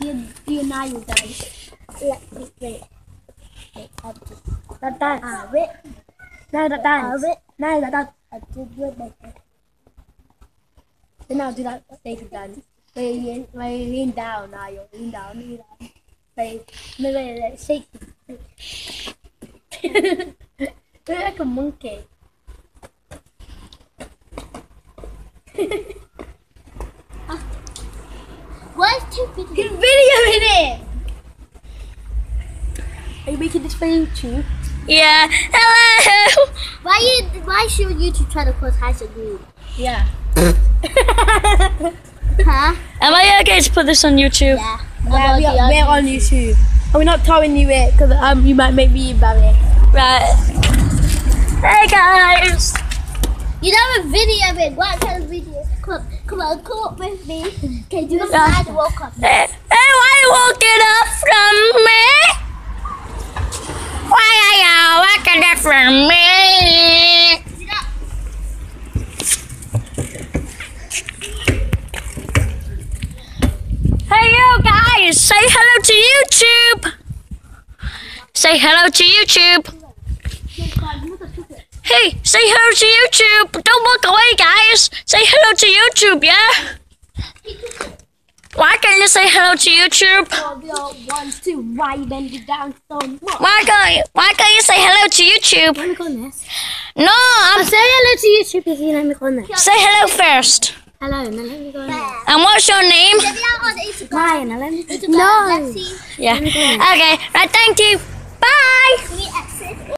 Dear now you guys. Wait. That. Wait. Now that. Wait. Now that. Thế nào thì đã đây thì done. Mày lean down now, you lean down. Mày lại shake. You're like a monkey. Why is two videos? Good video in it. Are you making this for YouTube? Yeah. Hello. Why should YouTube try to cause Djanogly? Yeah. Huh? Am I okay to put this on YouTube? Yeah. We're on YouTube. And we're not telling you it because you might make me embarrassed. Right. Hey guys. You know a video of it. What kind of video? Come up with me. Okay, do the slide and walk up. Hey, why are you walking up from me? Why are you walking up from me? Hey you guys, say hello to YouTube. Say hello to YouTube. Hey, say hello to YouTube. Don't walk away, guys. Say hello to YouTube, yeah? Why can't you say hello to YouTube? Want to why you bend it down so much? Why can't you say hello to YouTube? Let me go on this. No, I'm Say hello to YouTube if you let me go on this. say hello first. Hello, now let me go on this. And what's your name? Mine, now let me go. No. Yeah. Okay. Right. Thank you. Bye.